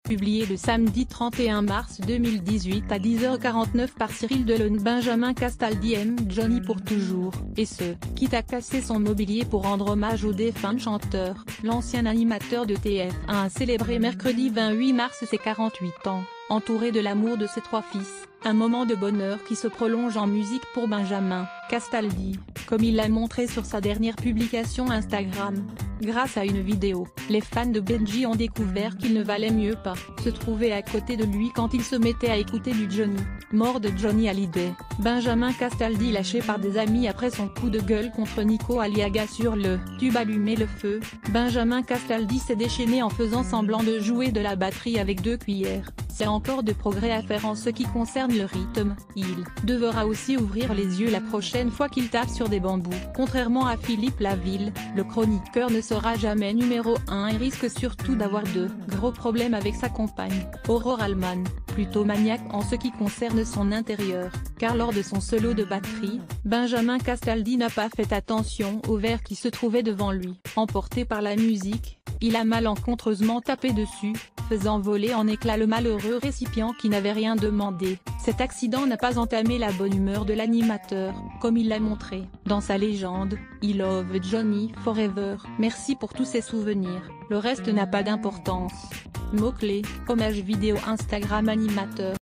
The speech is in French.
publié le samedi 31 mars 2018 à 10h49 par Cyril Delon. Benjamin Castaldi aime Johnny pour toujours, et ce, quitte à casser son mobilier pour rendre hommage au défunt chanteur. L'ancien animateur de TF1 a célébré mercredi 28 mars ses 48 ans, entouré de l'amour de ses 3 fils, un moment de bonheur qui se prolonge en musique pour Benjamin Castaldi, comme il l'a montré sur sa dernière publication Instagram. Grâce à une vidéo, les fans de Benji ont découvert qu'il ne valait mieux pas se trouver à côté de lui quand il se mettait à écouter du Johnny. Mort de Johnny Hallyday, Benjamin Castaldi lâché par des amis après son coup de gueule contre Nico Aliaga sur le tube Allumer le feu. Benjamin Castaldi s'est déchaîné en faisant semblant de jouer de la batterie avec 2 cuillères. C'est encore de progrès à faire en ce qui concerne le rythme, il devra aussi ouvrir les yeux la prochaine fois qu'il tape sur des bambous. Contrairement à Philippe Laville, le chroniqueur ne sera jamais numéro 1 et risque surtout d'avoir de gros problèmes avec sa compagne, Aurore Allman, plutôt maniaque en ce qui concerne son intérieur, car lors de son solo de batterie, Benjamin Castaldi n'a pas fait attention au verre qui se trouvait devant lui. Emporté par la musique, il a malencontreusement tapé dessus, faisant voler en éclats le malheureux récipient qui n'avait rien demandé. Cet accident n'a pas entamé la bonne humeur de l'animateur, comme il l'a montré dans sa légende « I love Johnny forever, merci pour tous ces souvenirs, le reste n'a pas d'importance ». Mots-clés, hommage vidéo Instagram animateur.